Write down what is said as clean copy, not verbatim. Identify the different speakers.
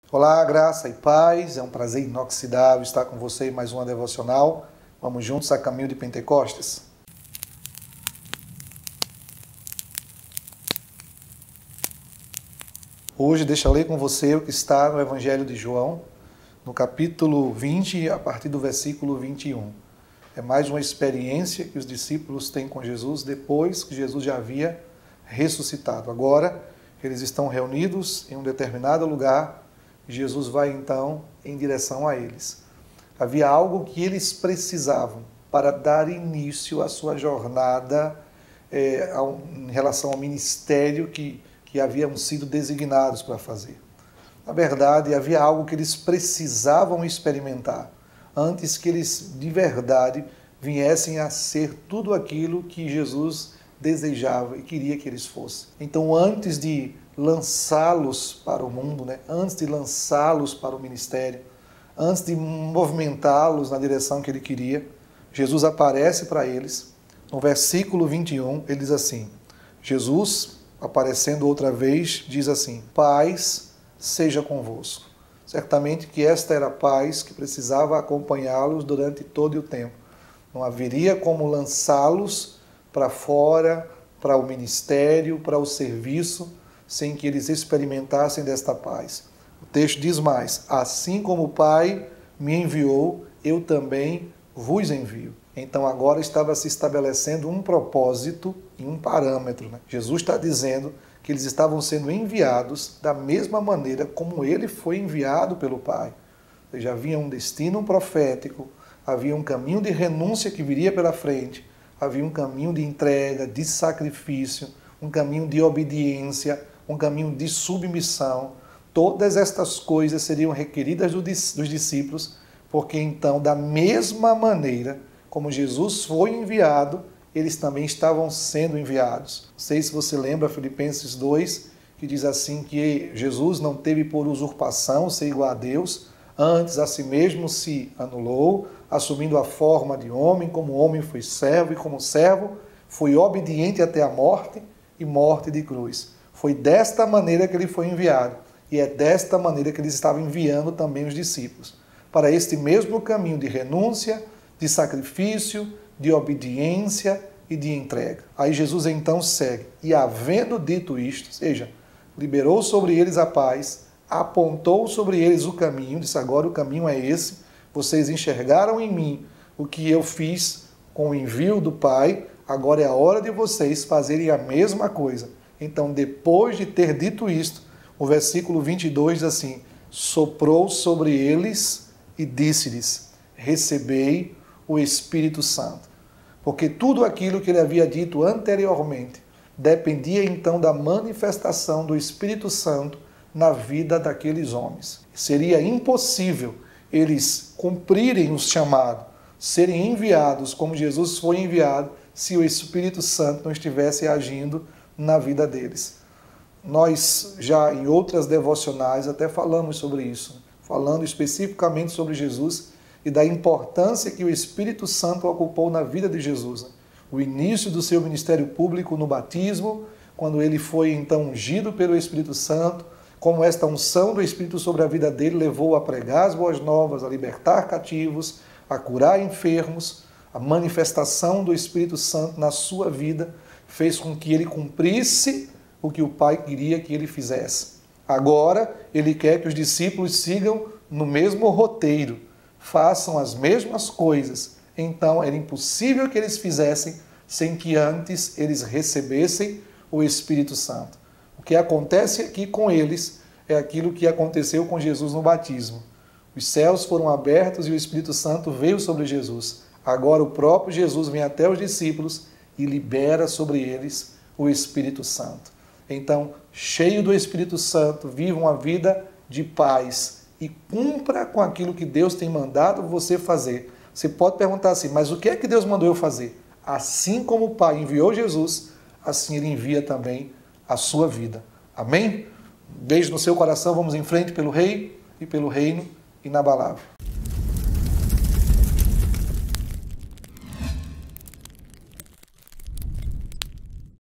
Speaker 1: Olá, graça e paz, é um prazer inoxidável estar com você em mais uma devocional. Vamos juntos a caminho de Pentecostes. Hoje deixa eu ler com você o que está no Evangelho de João, no capítulo 20, a partir do versículo 21. É mais uma experiência que os discípulos têm com Jesus depois que Jesus já havia ressuscitado. Agora, eles estão reunidos em um determinado lugar. Jesus vai então em direção a eles. Havia algo que eles precisavam para dar início à sua jornada em relação ao ministério que haviam sido designados para fazer. Na verdade, havia algo que eles precisavam experimentar antes que eles de verdade viessem a ser tudo aquilo que Jesus desejava e queria que eles fossem. Então, antes de lançá-los para o mundo, antes de lançá-los para o ministério, antes de movimentá-los na direção que ele queria, Jesus aparece para eles. No versículo 21, ele diz assim, Jesus, aparecendo outra vez, diz assim, paz seja convosco. Certamente que esta era a paz que precisava acompanhá-los durante todo o tempo. Não haveria como lançá-los para fora, para o ministério, para o serviço, sem que eles experimentassem desta paz. O texto diz mais, assim como o Pai me enviou, eu também vos envio. Então agora estava se estabelecendo um propósito e um parâmetro. Jesus está dizendo que eles estavam sendo enviados da mesma maneira como ele foi enviado pelo Pai. Ou seja, havia um destino profético, havia um caminho de renúncia que viria pela frente, havia um caminho de entrega, de sacrifício, um caminho de obediência, um caminho de submissão. Todas estas coisas seriam requeridas dos discípulos, porque então, da mesma maneira como Jesus foi enviado, eles também estavam sendo enviados. Não sei se você lembra Filipenses 2, que diz assim que Jesus não teve por usurpação ser igual a Deus, antes a si mesmo se anulou, assumindo a forma de homem, como homem foi servo, e como servo foi obediente até a morte e morte de cruz. Foi desta maneira que ele foi enviado, e é desta maneira que ele estava enviando também os discípulos, para este mesmo caminho de renúncia, de sacrifício, de obediência e de entrega. Aí Jesus então segue, e havendo dito isto, ou seja, liberou sobre eles a paz, apontou sobre eles o caminho, disse agora o caminho é esse, vocês enxergaram em mim o que eu fiz com o envio do Pai, agora é a hora de vocês fazerem a mesma coisa. Então, depois de ter dito isto, o versículo 22 diz assim, soprou sobre eles e disse-lhes, recebei o Espírito Santo. Porque tudo aquilo que ele havia dito anteriormente dependia então da manifestação do Espírito Santo na vida daqueles homens. Seria impossível eles cumprirem o chamado, serem enviados como Jesus foi enviado, se o Espírito Santo não estivesse agindo na vida deles. Nós já em outras devocionais até falamos sobre isso, falando especificamente sobre Jesus e da importância que o Espírito Santo ocupou na vida de Jesus. O início do seu ministério público no batismo, quando ele foi então ungido pelo Espírito Santo, como esta unção do Espírito sobre a vida dele levou a pregar as boas novas, a libertar cativos, a curar enfermos, a manifestação do Espírito Santo na sua vida fez com que ele cumprisse o que o Pai queria que ele fizesse. Agora, ele quer que os discípulos sigam no mesmo roteiro, façam as mesmas coisas. Então, era impossível que eles fizessem sem que antes eles recebessem o Espírito Santo. O que acontece aqui com eles é aquilo que aconteceu com Jesus no batismo. Os céus foram abertos e o Espírito Santo veio sobre Jesus. Agora o próprio Jesus vem até os discípulos e libera sobre eles o Espírito Santo. Então, cheio do Espírito Santo, viva uma vida de paz e cumpra com aquilo que Deus tem mandado você fazer. Você pode perguntar assim, mas o que é que Deus mandou eu fazer? Assim como o Pai enviou Jesus, assim Ele envia também a sua vida. Amém? Beijo no seu coração, vamos em frente pelo Rei e pelo Reino inabalável.